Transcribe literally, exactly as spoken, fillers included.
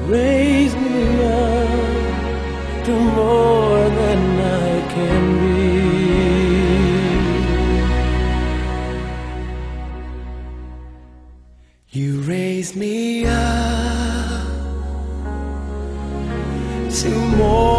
raise me up to more than I can be. You raise me up to more